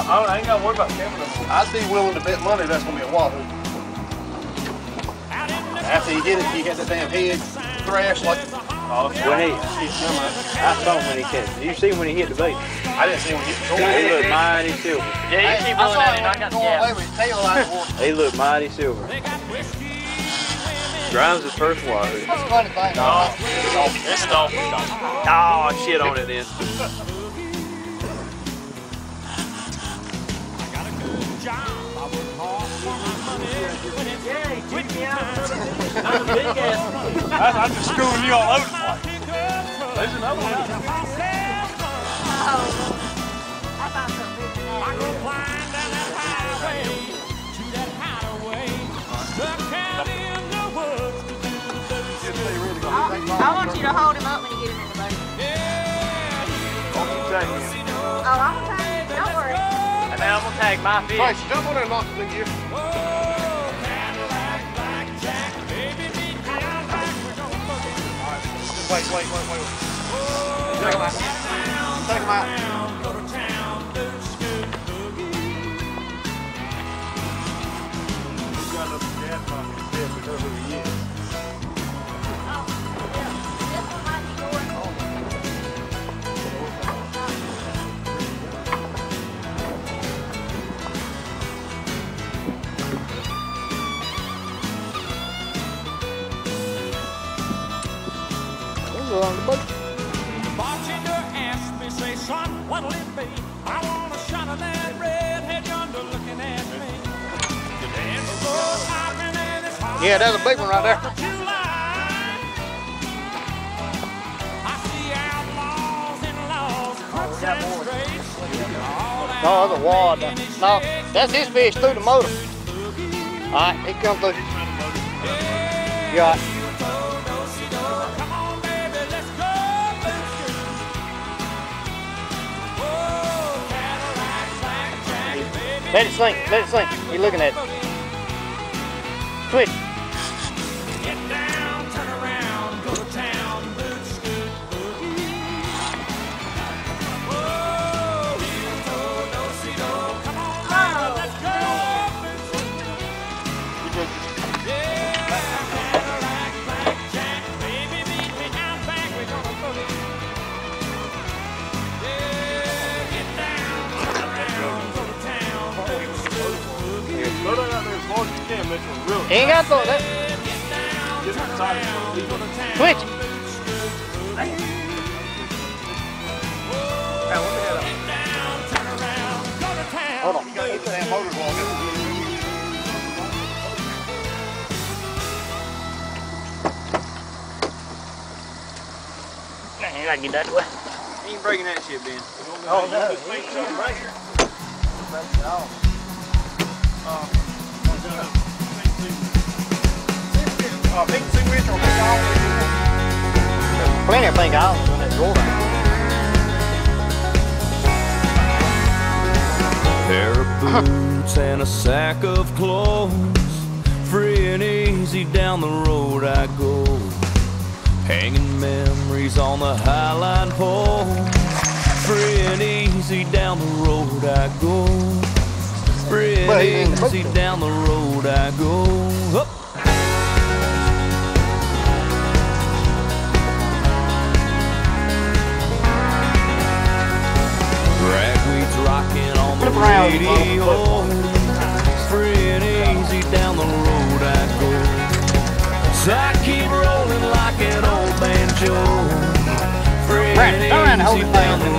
I ain't got to worry about camera no more. I'd be willing to bet money that's going to be a wahoo. After you get it, you got the damn head thrashed like... Oh, When I saw him when he catch. You see when he hit the bait? I didn't see him hit the shore. He looked mighty silver. Yeah, you keep going at it. I got the away with his tail like one. He looked mighty silver. Grimes' first wahoo. That's a funny thing. No, it's off. Oh, shit on it then. I'm just screwing you all over the place. There's another one. I want you to hold him up when you get him in the boat. I'm gonna tag you. Oh, I'm gonna tag him. Don't worry. And now I'm gonna tag my fish. Right, jump on there and lock it in gear. Wait. Take him out. Take him out. He's got enough gas pump in his head to know who he is. Bartender asked me, say, son, what'll it be? I want a shot of that redhead yonder looking at me. Yeah, that's a big one right there. No, that's a wad. No, that's his fish through the motor. All right, he come through. You all right? Let it sink, let it sink. You're looking at it. Twitch. Get down, turn around, go to town, boot scoot boogie. Whoa, heel toe, do si do. Come on, baby, let's go. Yeah, Cadillac, blackjack, baby, meet me out back, we're gonna boogie. Yeah, get down, turn around, go to town, boot scoot boogie. Throw that out there as far as you can, Mitchell. Really. He ain't got to throw that. Get excited. Twitch. Hold on. You gotta get the damn motor walking. Man, I get that way. He ain't breaking that shit, Ben. Oh, no. Big sandwich or big olive? Plenty of big olives in that drawer. Pair of boots and a sack of clothes, free and easy down the road I go, hanging memories on the highline pole. Free and easy down the road I go, free and easy down the road I go. Up. Ragweed's rocking on the radio, free and easy down the road I go. So I keep rolling like an old banjo, free and easy down the